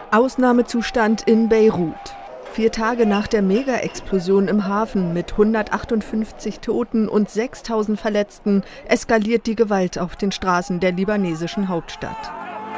Ausnahmezustand in Beirut. 4 Tage nach der Mega-Explosion im Hafen mit 158 Toten und 6.000 Verletzten eskaliert die Gewalt auf den Straßen der libanesischen Hauptstadt.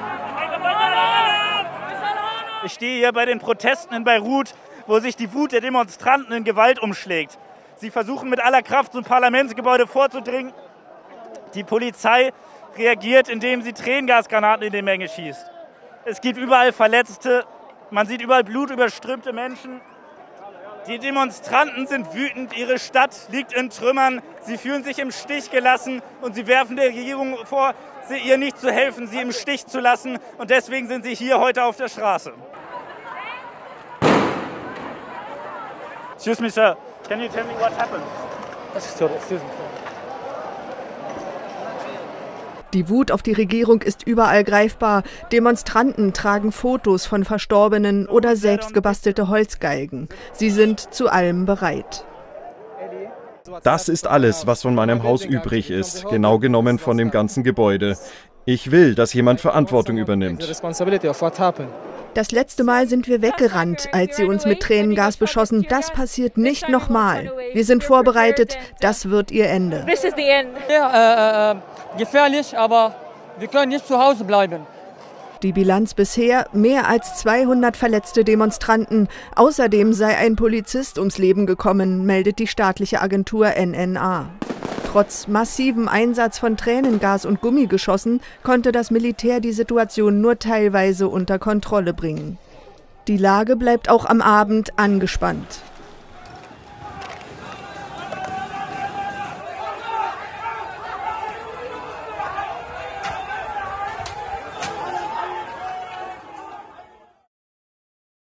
Ich stehe hier bei den Protesten in Beirut, wo sich die Wut der Demonstranten in Gewalt umschlägt. Sie versuchen mit aller Kraft zum Parlamentsgebäude vorzudringen. Die Polizei reagiert, indem sie Tränengasgranaten in die Menge schießt. Es gibt überall Verletzte, man sieht überall blutüberströmte Menschen. Die Demonstranten sind wütend, ihre Stadt liegt in Trümmern, sie fühlen sich im Stich gelassen und sie werfen der Regierung vor, ihr nicht zu helfen, sie im Stich zu lassen. Und deswegen sind sie hier heute auf der Straße. Excuse me, sir. Can you tell me what happened? Excuse me. Die Wut auf die Regierung ist überall greifbar. Demonstranten tragen Fotos von Verstorbenen oder selbst gebastelte Holzgalgen. Sie sind zu allem bereit. Das ist alles, was von meinem Haus übrig ist, genau genommen von dem ganzen Gebäude. Ich will, dass jemand Verantwortung übernimmt. Das letzte Mal sind wir weggerannt, als sie uns mit Tränengas beschossen. Das passiert nicht nochmal. Wir sind vorbereitet, das wird ihr Ende. Gefährlich, aber wir können nicht zu Hause bleiben. Die Bilanz bisher: mehr als 200 verletzte Demonstranten. Außerdem sei ein Polizist ums Leben gekommen, meldet die staatliche Agentur NNA. Trotz massivem Einsatz von Tränengas und Gummigeschossen konnte das Militär die Situation nur teilweise unter Kontrolle bringen. Die Lage bleibt auch am Abend angespannt.